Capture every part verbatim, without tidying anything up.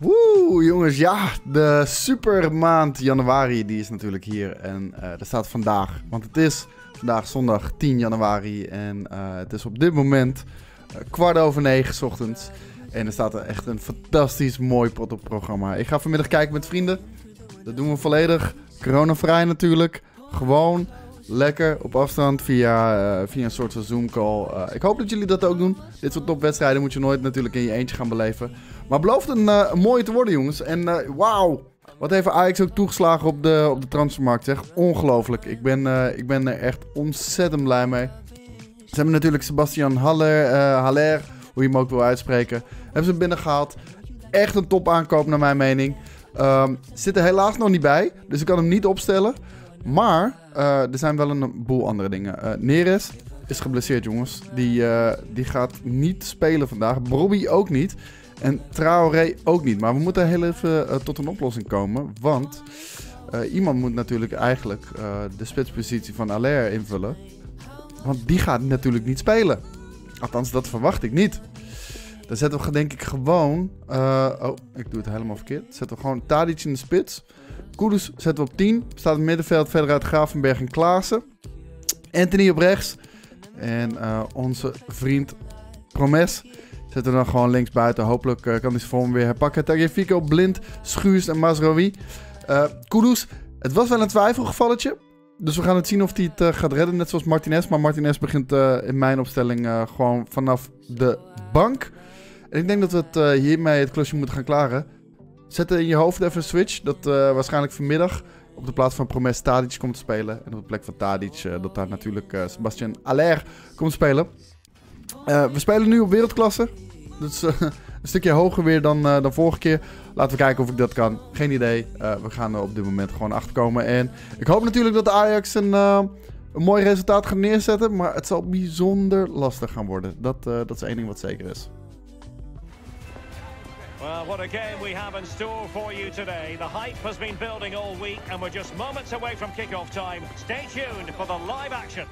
Woe, jongens, ja, de supermaand januari die is natuurlijk hier en uh, er staat vandaag, want het is vandaag zondag tien januari en uh, het is op dit moment uh, kwart over negen 's ochtends en er staat er echt een fantastisch mooi pot op programma. Ik ga vanmiddag kijken met vrienden, dat doen we volledig, coronavrij natuurlijk, gewoon lekker op afstand via, uh, via een soort van Zoom call. Uh, ik hoop dat jullie dat ook doen. Dit soort topwedstrijden moet je nooit natuurlijk in je eentje gaan beleven. Maar het belooft een, uh, een mooie te worden, jongens. En uh, wauw, wat heeft Ajax ook toegeslagen op de, op de transfermarkt, zeg. Ongelooflijk. Ik ben, uh, ik ben er echt ontzettend blij mee. Ze hebben natuurlijk Sebastian Haller, uh, Haller, hoe je hem ook wil uitspreken, hebben ze binnengehaald. Echt een top aankoop naar mijn mening. Um, zit er helaas nog niet bij, dus ik kan hem niet opstellen. Maar uh, er zijn wel een boel andere dingen. Uh, Neres is geblesseerd, jongens. Die, uh, die gaat niet spelen vandaag. Bobby ook niet. En Traoré ook niet. Maar we moeten heel even uh, tot een oplossing komen. Want uh, iemand moet natuurlijk eigenlijk uh, de spitspositie van Haller invullen. Want die gaat natuurlijk niet spelen. Althans, dat verwacht ik niet. Dan zetten we denk ik gewoon... Uh, oh, ik doe het helemaal verkeerd. Zetten we gewoon Tadic in de spits. Kudus zetten we op tien. Staat in het middenveld verder uit Gravenberg en Klaassen. Anthony op rechts. En uh, onze vriend Promes zetten we dan gewoon links buiten. Hopelijk uh, kan hij zijn vorm weer herpakken. Tagliafico, Blind, Schuurs en Mazraoui. Uh, Kudus, het was wel een twijfelgevalletje. Dus we gaan het zien of hij het uh, gaat redden. Net zoals Martinez. Maar Martinez begint uh, in mijn opstelling uh, gewoon vanaf de bank. En ik denk dat we het uh, hiermee het klusje moeten gaan klaren. Zet in je hoofd even een switch. Dat uh, waarschijnlijk vanmiddag op de plaats van Promes Tadic komt te spelen. En op de plek van Tadic uh, dat daar natuurlijk uh, Sebastian Haller komt spelen. Uh, we spelen nu op wereldklasse. Dus uh, een stukje hoger weer dan, uh, dan vorige keer. Laten we kijken of ik dat kan. Geen idee. Uh, we gaan er op dit moment gewoon achterkomen. En ik hoop natuurlijk dat de Ajax een, uh, een mooi resultaat gaat neerzetten. Maar het zal bijzonder lastig gaan worden. Dat, uh, dat is één ding wat zeker is. Well, what a game we have in store for you today. The hype has been building all week and we're just moments away from kick-off time. Stay tuned for the live action.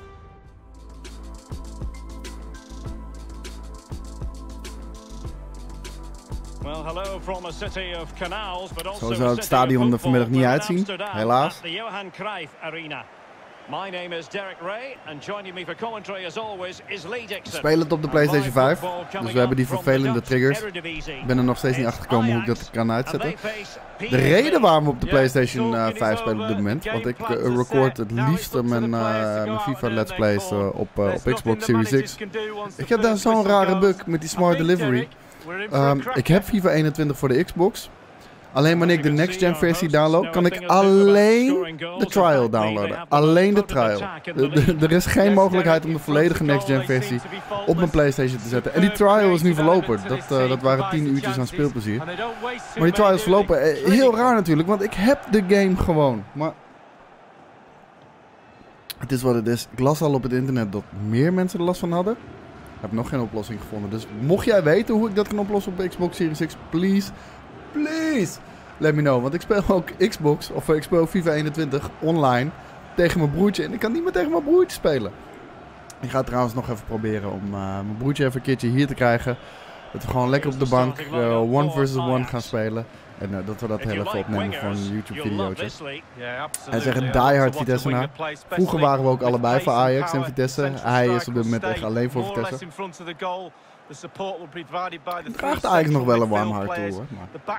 Well, hello from a city of canals, but also Zo zou het stadion er vanmiddag niet uitzien, helaas. The Johan Cruijff Arena. My name is Derek Ray and joining me for commentary as always is Lee Dixon. We spelen het op de PlayStation vijf, dus we hebben die vervelende triggers. Ik ben er nog steeds niet achter gekomen hoe ik dat kan uitzetten. De reden waarom we op de PlayStation uh, vijf spelen op dit moment, want ik uh, record het liefst mijn, uh, mijn FIFA Let's Plays uh, op, uh, op Xbox Series X. Ik heb daar zo'n rare bug met die Smart Delivery. Um, ik heb FIFA eenentwintig voor de Xbox. Alleen wanneer ik de Next Gen versie download, kan ik alleen de trial downloaden. Alleen de trial. Er is geen mogelijkheid om de volledige Next Gen versie op mijn PlayStation te zetten. En die trial is nu verlopen. Dat, uh, dat waren tien uurtjes aan speelplezier. Maar die trial is verlopen. Uh, heel raar natuurlijk, want ik heb de game gewoon. Maar het is wat het is. Ik las al op het internet dat meer mensen er last van hadden. Ik heb nog geen oplossing gevonden. Dus mocht jij weten hoe ik dat kan oplossen op de Xbox Series X, please... Please, let me know. Want ik speel ook Xbox, of ik speel FIFA eenentwintig online tegen mijn broertje. En ik kan niet meer tegen mijn broertje spelen. Ik ga trouwens nog even proberen om uh, mijn broertje even een keertje hier te krijgen. Dat we gewoon lekker op de bank uh, one versus one gaan spelen. En uh, dat we dat heel even opnemen voor een YouTube-videootje. Hij zegt Die Hard Vitesse na. Vroeger waren we ook allebei voor Ajax en Vitesse. Hij is op dit moment echt alleen voor Vitesse. Het draagt eigenlijk nog wel een warm hart toe, hoor.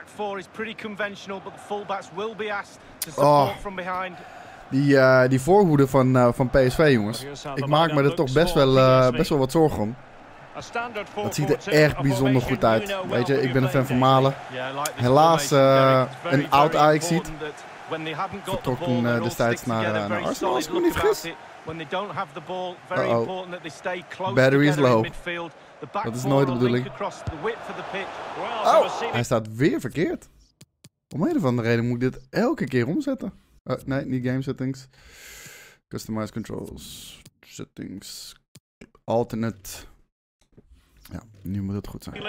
Oh, die, uh, die voorhoede van, uh, van P S V, jongens. Ik maak me er toch best wel, uh, best wel wat zorgen om. Het ziet er echt bijzonder goed uit. Weet je, ik ben een fan van Malen. Helaas uh, een oud Ajax ziet. Vertrok toen uh, destijds naar, uh, naar Arsenal, als ik me niet vergis. Uh-oh. Battery is low. Dat is nooit de bedoeling. Oh, hij staat weer verkeerd. Om een of andere reden moet ik dit elke keer omzetten. Uh, nee, niet game settings. Customize controls. Settings. Alternate. Ja, nu moet het goed zijn.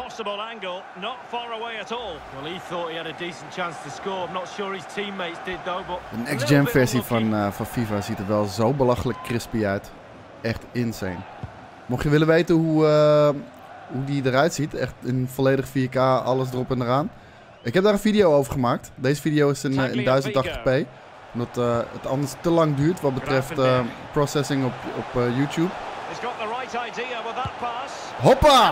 De next gen versie van, uh, van FIFA ziet er wel zo belachelijk crispy uit. Echt insane. Mocht je willen weten hoe, uh, hoe die eruit ziet, echt in volledig vier K, alles erop en eraan. Ik heb daar een video over gemaakt. Deze video is in, uh, in duizend tachtig p. Omdat uh, het anders te lang duurt wat betreft uh, processing op, op uh, YouTube. Hoppa!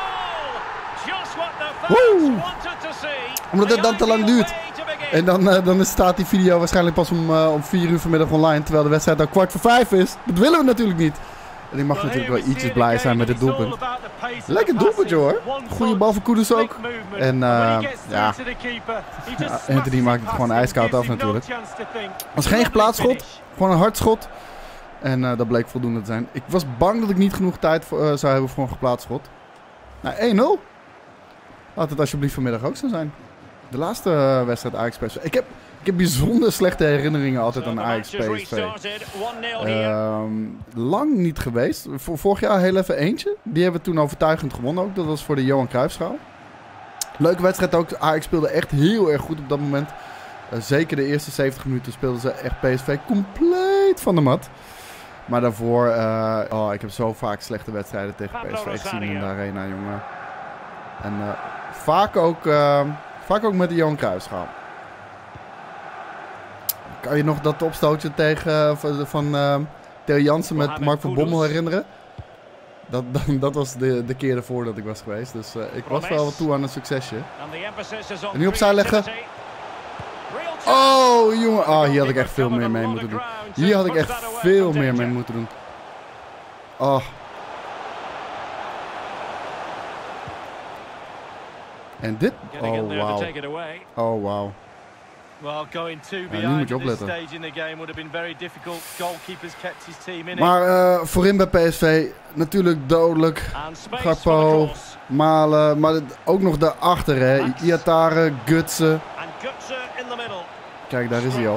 Woe! Omdat het dan te lang duurt. En dan, uh, dan staat die video waarschijnlijk pas om, uh, om vier uur vanmiddag online. Terwijl de wedstrijd al kwart voor vijf is. Dat willen we natuurlijk niet. En ik mag natuurlijk wel ietsjes blij zijn met het doelpunt. Lekker doelpuntje hoor. Goede bal voor Kudus ook. En uh, ja, Anthony maakt het gewoon ijskoud af natuurlijk. Het was geen geplaatst schot. Gewoon een hard schot. En uh, dat bleek voldoende te zijn. Ik was bang dat ik niet genoeg tijd voor, uh, zou hebben voor een geplaatst schot. Nou, één nul. Laat het alsjeblieft vanmiddag ook zo zijn. De laatste uh, wedstrijd Ajax P S V. Ik heb, ik heb bijzonder slechte herinneringen altijd aan Ajax P S V. Uh, lang niet geweest. Voor, vorig jaar heel even eentje. Die hebben we toen overtuigend gewonnen ook. Dat was voor de Johan Cruijffschaal. Leuke wedstrijd ook. Ajax speelde echt heel erg goed op dat moment. Uh, zeker de eerste zeventig minuten speelden ze echt P S V compleet van de mat. Maar daarvoor, uh, oh, ik heb zo vaak slechte wedstrijden tegen P S V gezien in de arena, jongen. En uh, vaak, ook, uh, vaak ook met de Johan Cruijffschaal. Kan je nog dat opstootje tegen, uh, van, van uh, Theo Jansen met Mark van Bommel herinneren? Dat, dat, dat was de, de keer ervoor dat ik was geweest. Dus uh, ik was wel wat toe aan een succesje. En nu opzij leggen. Oh, jongen. Oh, hier had ik echt veel meer mee moeten doen. Hier had ik echt veel meer mee moeten doen. Oh. En dit? Oh, wauw. Oh, wauw. Ja, nu moet je opletten. Maar uh, voorin bij P S V natuurlijk dodelijk. Gakpo, Malen, maar ook nog daarachter, hè. Iatare, Gutsen. Kijk, daar is hij al.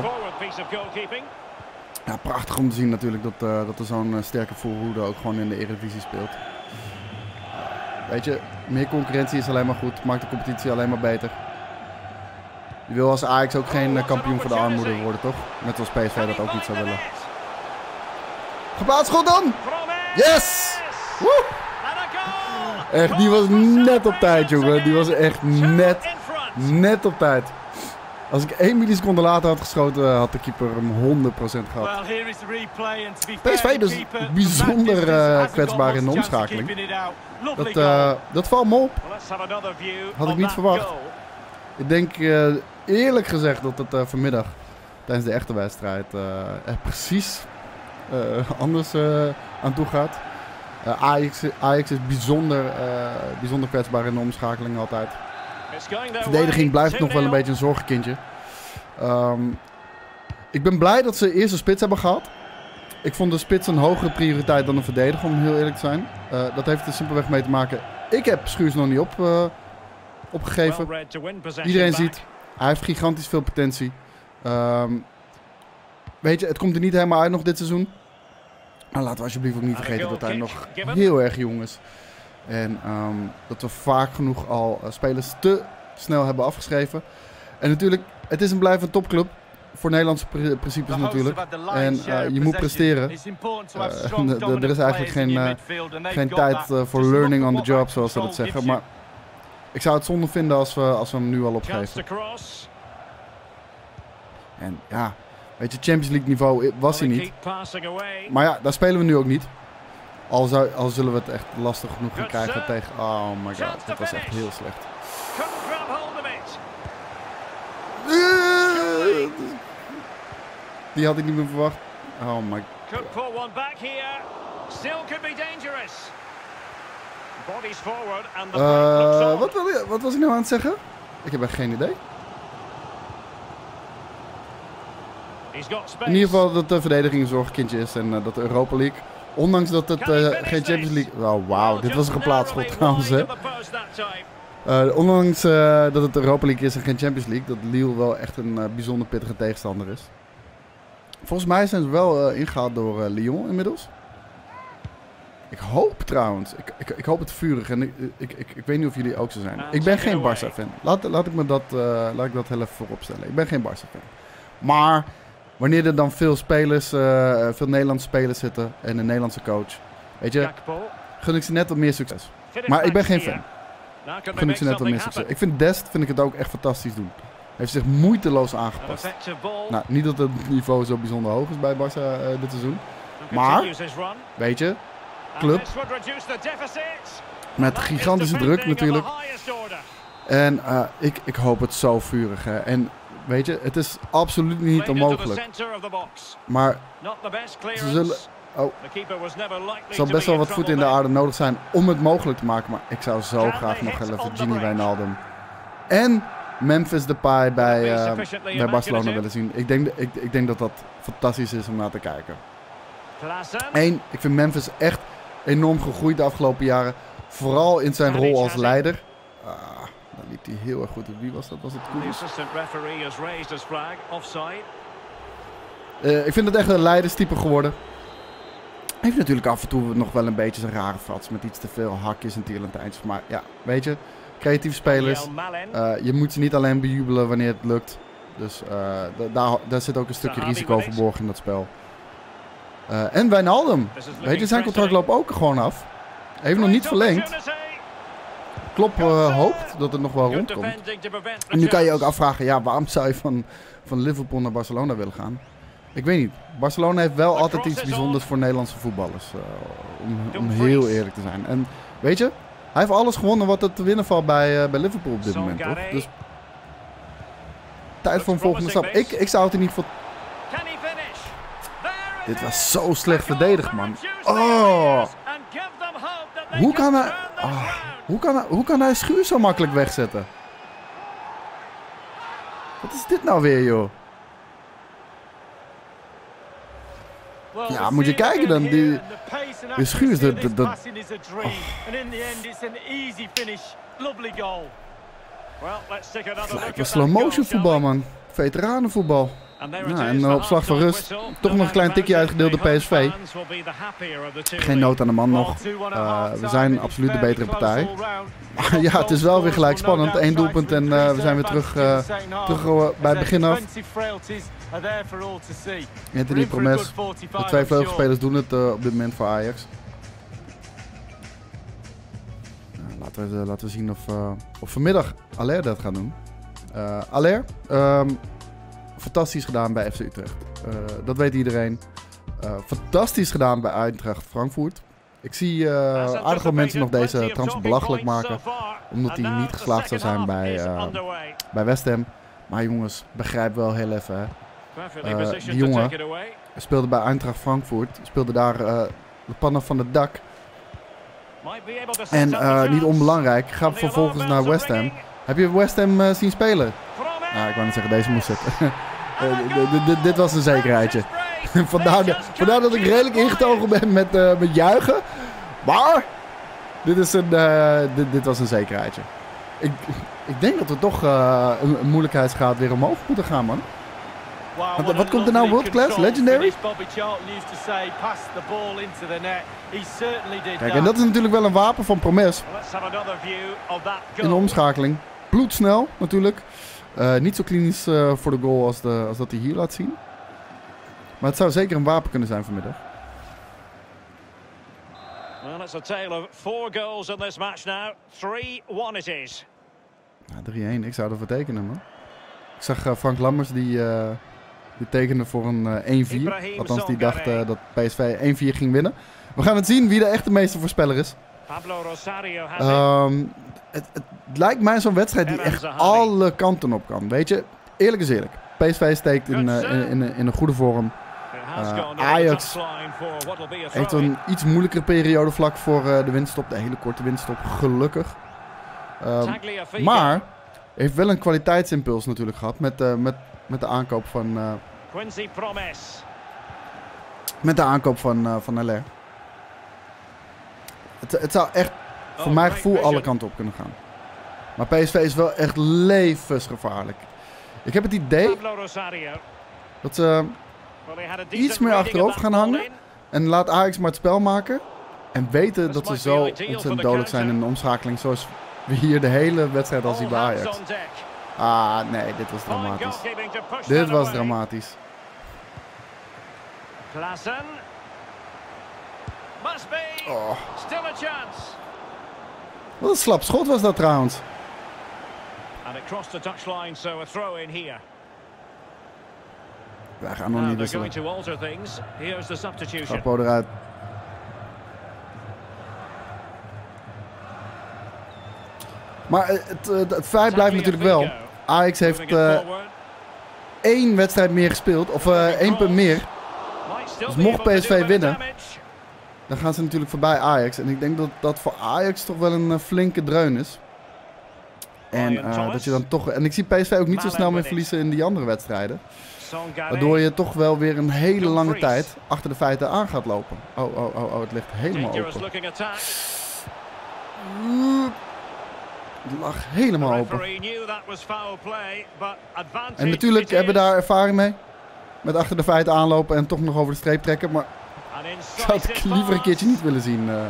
Ja, prachtig om te zien natuurlijk dat, uh, dat er zo'n uh, sterke voorhoede ook gewoon in de Eredivisie speelt. Uh, weet je, meer concurrentie is alleen maar goed. Maakt de competitie alleen maar beter. Je wil als Ajax ook geen uh, kampioen voor de armoede worden, toch? Net als P S V dat ook niet zou willen. Geplaatst schot dan! Yes! Woe! Echt, die was net op tijd, jongen. Die was echt net, net op tijd. Als ik één milliseconde later had geschoten, had de keeper hem honderd procent gehad. P S V dus bijzonder uh, kwetsbaar in de omschakeling. Dat, uh, dat valt me op. Had ik niet verwacht. Ik denk uh, eerlijk gezegd dat het uh, vanmiddag tijdens de echte wedstrijd uh, er precies uh, anders uh, aan toe gaat. Uh, Ajax, Ajax is bijzonder, uh, bijzonder kwetsbaar in de omschakeling altijd. De verdediging blijft nog wel een beetje een zorgenkindje. Um, ik ben blij dat ze eerst een spits hebben gehad. Ik vond de spits een hogere prioriteit dan een verdediger, om heel eerlijk te zijn. Uh, dat heeft er simpelweg mee te maken. Ik heb Schuurs nog niet op, uh, opgegeven. Iedereen ziet, hij heeft gigantisch veel potentie. Um, weet je, het komt er niet helemaal uit nog dit seizoen. Maar laten we alsjeblieft ook niet vergeten dat hij nog heel erg jong is. En um, dat we vaak genoeg al uh, spelers te snel hebben afgeschreven. En natuurlijk, het is een blijvende topclub. Voor Nederlandse pr principes natuurlijk. En uh, je moet presteren. Uh, er is eigenlijk geen, uh, geen tijd uh, voor learning on the job, zoals ze dat zeggen. Maar ik zou het zonde vinden als we, als we hem nu al opgeven. En ja, weet je, Champions League niveau was hij niet. Maar ja, daar spelen we nu ook niet. Al, zou, al zullen we het echt lastig genoeg gaan krijgen tegen... Oh my god, dat was echt heel slecht. Die had ik niet meer verwacht. Oh my god. Uh, wat, wat was ik nou aan het zeggen? Ik heb echt geen idee. In ieder geval dat de verdediging een zorgkindje is en uh, dat de Europa League... Ondanks dat het uh, geen Champions League... Oh, wauw, dit was een geplaatst schot trouwens, hè. Uh, ondanks uh, dat het Europa League is en geen Champions League... dat Lille wel echt een uh, bijzonder pittige tegenstander is. Volgens mij zijn ze wel uh, ingehaald door uh, Lyon inmiddels. Ik hoop trouwens... Ik, ik, ik hoop het vurig en ik, ik, ik, ik weet niet of jullie ook zo zijn. Ik ben geen Barça-fan. Laat, laat ik me dat, uh, laat ik dat heel even voorop stellen. Ik ben geen Barça-fan. Maar... Wanneer er dan veel spelers, uh, veel Nederlandse spelers zitten en een Nederlandse coach, weet je, gun ik ze net wat meer succes. Maar ik ben geen fan. gun ik ze net wat meer succes. Ik vind Dest vind ik het ook echt fantastisch doen. Heeft zich moeiteloos aangepast. Nou, niet dat het niveau zo bijzonder hoog is bij Barça uh, dit seizoen. Maar, weet je, club met gigantische druk natuurlijk. En uh, ik, ik hoop het zo vurig. Hè. En weet je, het is absoluut niet onmogelijk. Maar ze zullen... Oh, er zal best wel wat voet in de aarde nodig zijn om het mogelijk te maken. Maar ik zou zo graag nog even Gini Wijnaldum en Memphis Depay bij, uh, bij Barcelona willen zien. Ik denk, ik, ik denk dat dat fantastisch is om naar te kijken. Eén, ik vind Memphis echt enorm gegroeid de afgelopen jaren. Vooral in zijn rol als leider. Ah, dan liep hij heel erg goed. Wie was dat? Was het Kudus? Uh, ik vind het echt een leiderstype geworden. Hij heeft natuurlijk af en toe nog wel een beetje zijn rare frats met iets te veel hakjes en tierlantijntjes. Maar ja, weet je, creatieve spelers. Uh, je moet ze niet alleen bejubelen wanneer het lukt. Dus uh, daar, daar zit ook een stukje risico verborgen in dat spel. Uh, en Wijnaldum, weet je, zijn contract loopt ook gewoon af. Hij heeft nog niet verlengd. Klopp uh, hoopt dat het nog wel rondkomt. En nu kan je ook afvragen, ja, waarom zou je van, van Liverpool naar Barcelona willen gaan? Ik weet niet. Barcelona heeft wel altijd iets bijzonders voor Nederlandse voetballers. Uh, om, om heel eerlijk te zijn. En weet je, hij heeft alles gewonnen wat er te winnen valt bij, uh, bij Liverpool op dit moment, toch? Dus tijd voor een volgende stap. Ik, ik zou het in ieder geval... Dit was zo slecht verdedigd, man. Oh! Hoe kan hij... Oh. Hoe kan hij, hoe kan hij Schuur zo makkelijk wegzetten? Wat is dit nou weer, joh? Ja, moet je kijken dan. Die, die Schuur is... Dat, dat, dat, oh. Het lijkt wel slow motion voetbal, man. Veteranenvoetbal. Nou, en uh, op slag van rust toch nog een klein tikje uitgedeeld door P S V. Geen nood aan de man nog. Uh, we zijn absoluut de betere partij. Maar ja, het is wel weer gelijk spannend. Eén doelpunt en uh, we zijn weer terug, uh, terug uh, bij het begin af. Anthony Promes. De twee vleugelspelers doen het uh, op dit moment voor Ajax. Uh, laten, we, uh, laten we zien of, uh, of vanmiddag Aller dat gaat doen. Uh, Aller... Um, Fantastisch gedaan bij F C Utrecht. Uh, dat weet iedereen. Uh, fantastisch gedaan bij Eintracht Frankfurt. Ik zie uh, aardig veel mensen nog deze transfer belachelijk maken. Omdat hij niet geslaagd zou zijn bij, uh, bij West Ham. Maar jongens, begrijp wel heel even. Hè. Uh, die jongen speelde bij Eintracht Frankfurt. Speelde daar uh, de pannen van het dak. En uh, niet onbelangrijk, gaat vervolgens naar West Ham. Heb je West Ham uh, zien spelen? Nou, ik wou niet zeggen, deze moest zitten. uh, dit was een zekerheidje. vandaar, de, vandaar dat ik redelijk ingetogen ben met, uh, met juichen. Maar, dit, is een, uh, dit, dit was een zekerheidje. Ik, ik denk dat we toch uh, een, een moeilijkheidsgraad weer omhoog moeten gaan, man. Wat, wat komt er nou? World Class? Legendary? Kijk, en dat is natuurlijk wel een wapen van Promes. In de omschakeling. Bloedsnel, natuurlijk. Uh, niet zo klinisch uh, voor de goal als, de, als dat hij hier laat zien. Maar het zou zeker een wapen kunnen zijn vanmiddag. Well, it's a tale of four goals in this match now. three one it is. Ja, drie-één, ik zou ervoor tekenen, man. Ik zag uh, Frank Lammers die, uh, die tekende voor een uh, één vier. Althans, die dacht uh, dat P S V één vier ging winnen. We gaan het zien wie de echte meestersvoorspeller is. Pablo Rosario um, het, het lijkt mij zo'n wedstrijd die echt alle kanten op kan. Weet je, eerlijk is eerlijk. P S V steekt in, uh, in, in, in een goede vorm. Uh, Ajax heeft een iets moeilijkere periode vlak voor uh, de winststop. De hele korte winststop, gelukkig. Uh, maar heeft wel een kwaliteitsimpuls natuurlijk gehad met, uh, met, met de aankoop van... Uh, Quincy Promes. Met de aankoop van, uh, van Aller. Het, het zou echt, voor mijn gevoel, alle kanten op kunnen gaan. Maar P S V is wel echt levensgevaarlijk. Ik heb het idee dat ze iets meer achterover gaan hangen. En laat Ajax maar het spel maken. En weten dat ze zo ontzettend dodelijk zijn in de omschakeling. Zoals we hier de hele wedstrijd al zien bij Ajax. Ah, nee, dit was dramatisch. Dit was dramatisch. Oh. Wat een slap schot was dat trouwens. And it crossed the touchline, so a throw in here. Wij gaan nog Now niet they're wisselen. going to alter things. Here's the substitution. Gakpo eruit. Maar het, het, het feit blijft natuurlijk wel. Ajax heeft uh, één wedstrijd meer gespeeld. Of uh, één punt meer. Dus mocht P S V winnen, dan gaan ze natuurlijk voorbij Ajax. En ik denk dat dat voor Ajax toch wel een uh, flinke dreun is. En uh, dat je dan toch. En ik zie P S V ook niet zo snel meer verliezen in die andere wedstrijden. Waardoor je toch wel weer een hele lange tijd achter de feiten aan gaat lopen. Oh, oh, oh, oh, het ligt helemaal open. Het lag helemaal open. En natuurlijk hebben we daar ervaring mee. Met achter de feiten aanlopen en toch nog over de streep trekken. Maar dat zou ik liever een keertje niet willen zien. Uh.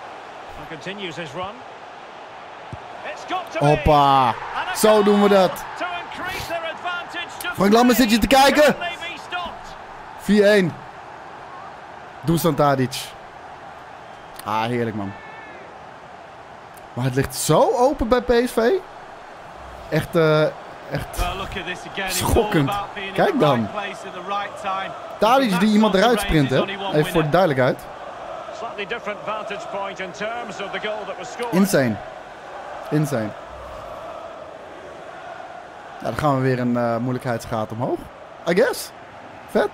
Hoppa. Zo doen we dat. Frank Lammers, zit je te kijken? vier-een. Dusan Tadic. Ah, heerlijk man. Maar het ligt zo open bij P S V. Echt, uh, echt schokkend. Kijk dan. Tadic die iemand eruit sprint, hè. Even voor de duidelijkheid. Insane. Insane. Ja, dan gaan we weer een uh, moeilijkheidsgraad omhoog. I guess. Vet.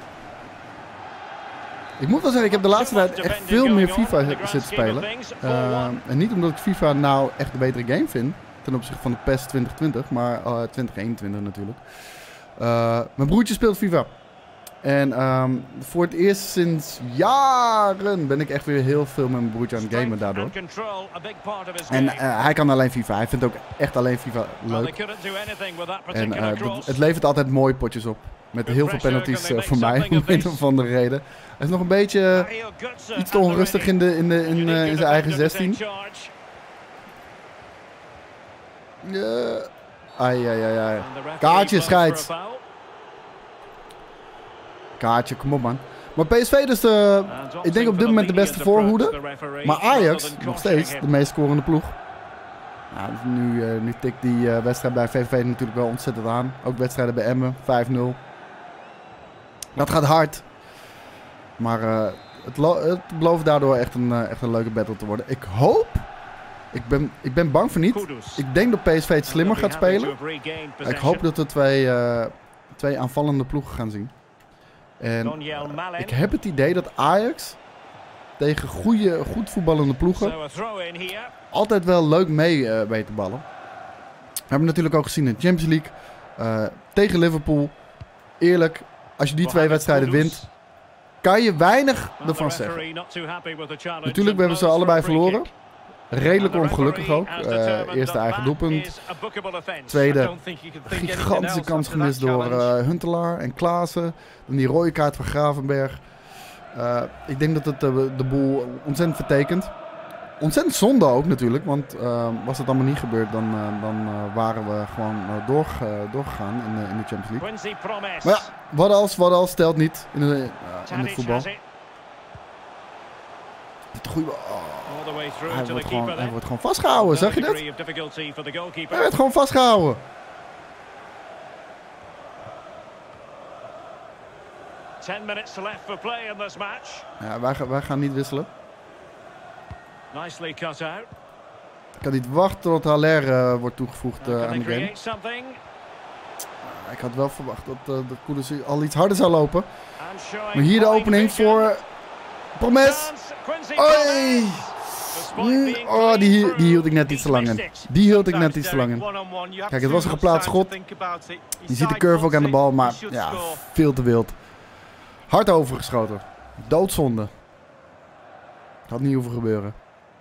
Ik moet wel zeggen, ik heb de laatste tijd echt veel meer FIFA zitten spelen. Uh, en niet omdat ik FIFA nou echt een betere game vind. Ten opzichte van de P E S twintig twintig, maar uh, twintig eenentwintig natuurlijk. Uh, mijn broertje speelt FIFA. En um, voor het eerst sinds jaren ben ik echt weer heel veel met mijn broertje aan het gamen daardoor. En uh, hij kan alleen FIFA. Hij vindt ook echt alleen FIFA leuk. En uh, dat, het levert altijd mooie potjes op. Met heel veel penalties uh, voor mij, om een of andere reden. Hij is nog een beetje uh, iets te onrustig in, de, in, de, in, uh, in zijn eigen zestien. Uh, ai, ai, ai, ai. Kaartje, scheids. Kaartje, kom op man. Maar P S V dus, uh, ik denk op dit moment de beste voorhoede. Maar Ajax, nog steeds de meest scorende ploeg. Nou, nu, uh, nu tikt die uh, wedstrijd bij V V V natuurlijk wel ontzettend aan. Ook wedstrijden bij Emmen, vijf nul. Dat gaat hard. Maar uh, het, het belooft daardoor echt een, uh, echt een leuke battle te worden. Ik hoop... Ik ben, ik ben bang voor niet. Ik denk dat P S V het slimmer gaat spelen. Ik hoop dat we twee, uh, twee aanvallende ploegen gaan zien. En uh, ik heb het idee dat Ajax tegen goede, goed voetballende ploegen altijd wel leuk mee uh, weet te ballen. We hebben natuurlijk ook gezien in de Champions League. Uh, tegen Liverpool. Eerlijk, als je die twee wedstrijden wint, kan je weinig ervan zeggen. Natuurlijk, we hebben ze allebei verloren. Redelijk ongelukkig ook. Uh, eerste eigen doelpunt. Tweede, gigantische kans gemist door uh, Huntelaar en Klaassen. Dan die rode kaart van Gravenberg. Uh, ik denk dat het de, de boel ontzettend vertekent. Ontzettend zonde ook natuurlijk. Want uh, was het allemaal niet gebeurd, dan, uh, dan uh, waren we gewoon uh, door, uh, doorgegaan in de, in de Champions League. Maar ja, wat als, wat als, stelt niet in, de, uh, in het voetbal. Het goede... Oh. Hij wordt, gewoon, hij wordt gewoon vastgehouden, zag je dat? Hij werd gewoon vastgehouden. ten minutes left for play in this match. Ja, wij, wij gaan niet wisselen. Nicely cut out. Ik kan niet wachten tot Haller uh, wordt toegevoegd uh, aan de game. Uh, ik had wel verwacht dat, uh, dat Kudus al iets harder zou lopen. Maar hier de opening voor Promes. Oei! Mm, oh, die, die hield ik net iets te lang in. Die hield ik net iets te lang in. Kijk, het was een geplaatst schot. Je ziet de curve ook aan de bal, maar ja, veel te wild. Hard overgeschoten. Doodzonde. Had niet hoeven gebeuren.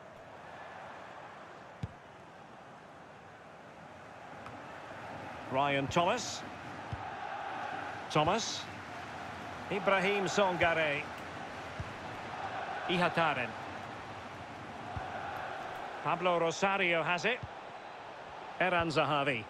Ryan Thomas. Thomas. Ibrahim Songare. Ihataren. Pablo Rosario has it. Eran Zahavi.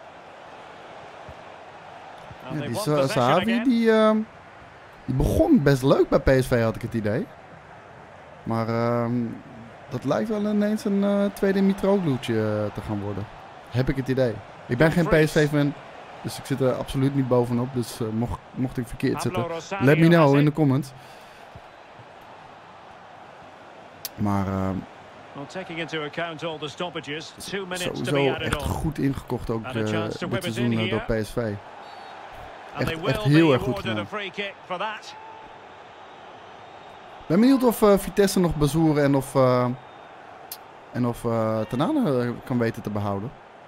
Ja, die Zahavi die, uh, die begon best leuk bij P S V, had ik het idee. Maar uh, dat lijkt wel ineens een uh, tweede Mitroglou-tje uh, te gaan worden. Heb ik het idee. Ik ben geen P S V-fan, dus ik zit er absoluut niet bovenop. Dus uh, mocht, mocht ik verkeerd zitten, let me know in de comments. Maar uh, sowieso echt goed ingekocht ook uh, dit seizoen uh, door P S V. Echt, echt heel erg goed gedaan. Ik ben benieuwd of uh, Vitesse nog bezoeren en of, uh, en of uh, Tanane kan weten te behouden.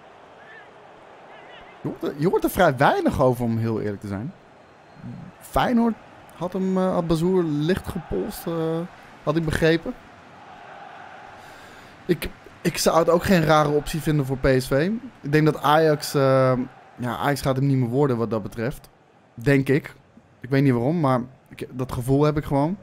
Je hoort, er, je hoort er vrij weinig over, om heel eerlijk te zijn. Feyenoord had hem uh, had Bazoer licht gepolst, uh, had ik begrepen. Ik, ik zou het ook geen rare optie vinden voor P S V. Ik denk dat Ajax, uh, ja, Ajax gaat hem niet meer worden wat dat betreft. Denk ik. Ik weet niet waarom, maar ik, dat gevoel heb ik gewoon.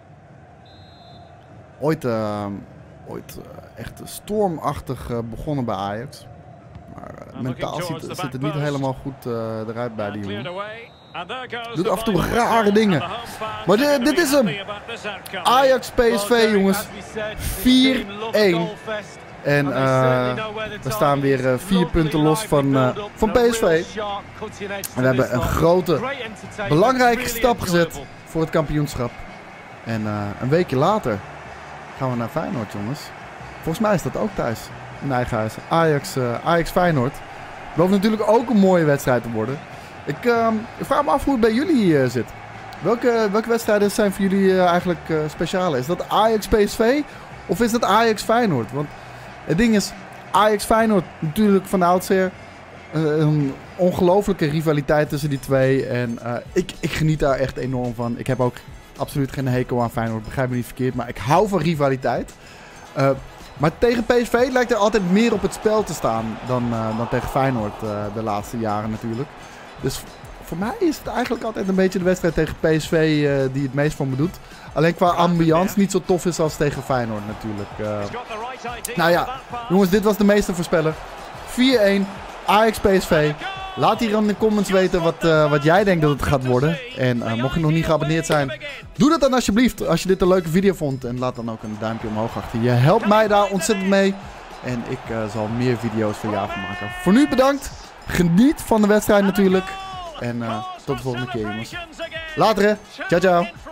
Ooit, uh, ooit uh, echt stormachtig uh, begonnen bij Ajax. Maar uh, mentaal zit, zit het niet helemaal goed uh, eruit bij die jongen. Doet af en toe rare dingen. Maar dit, dit is hem. Ajax P S V, jongens. vier één. En uh, we staan weer uh, vier punten los van, uh, van P S V. En we hebben een grote, belangrijke stap gezet voor het kampioenschap. En uh, een weekje later gaan we naar Feyenoord, jongens. Volgens mij is dat ook thuis. In eigen huis. Ajax, uh, Ajax Feyenoord. Belooft natuurlijk ook een mooie wedstrijd te worden. Ik, uh, ik vraag me af hoe het bij jullie uh, zit. Welke, welke wedstrijden zijn voor jullie uh, eigenlijk uh, speciaal? Is dat Ajax P S V of is dat Ajax Feyenoord? Want het ding is, Ajax Feyenoord natuurlijk van oudsher uh, een ongelofelijke rivaliteit tussen die twee. En uh, ik, ik geniet daar echt enorm van. Ik heb ook absoluut geen hekel aan Feyenoord, begrijp me niet verkeerd. Maar ik hou van rivaliteit. Uh, maar tegen P S V lijkt er altijd meer op het spel te staan dan, uh, dan tegen Feyenoord uh, de laatste jaren natuurlijk. Dus voor mij is het eigenlijk altijd een beetje de wedstrijd tegen P S V uh, die het meest van me doet. Alleen qua ambiance niet zo tof is als tegen Feyenoord natuurlijk. Uh, nou ja, jongens, dit was de meeste voorspeller. vier één, Ajax P S V. Laat hier in de comments weten wat, uh, wat jij denkt dat het gaat worden. En uh, mocht je nog niet geabonneerd zijn, doe dat dan alsjeblieft als je dit een leuke video vond. En laat dan ook een duimpje omhoog achter. Je helpt mij daar ontzettend mee. En ik uh, zal meer video's voor jou van maken. Voor nu bedankt. Geniet van de wedstrijd natuurlijk. En uh, tot de volgende keer, jongens. Later hè. Ciao, ciao.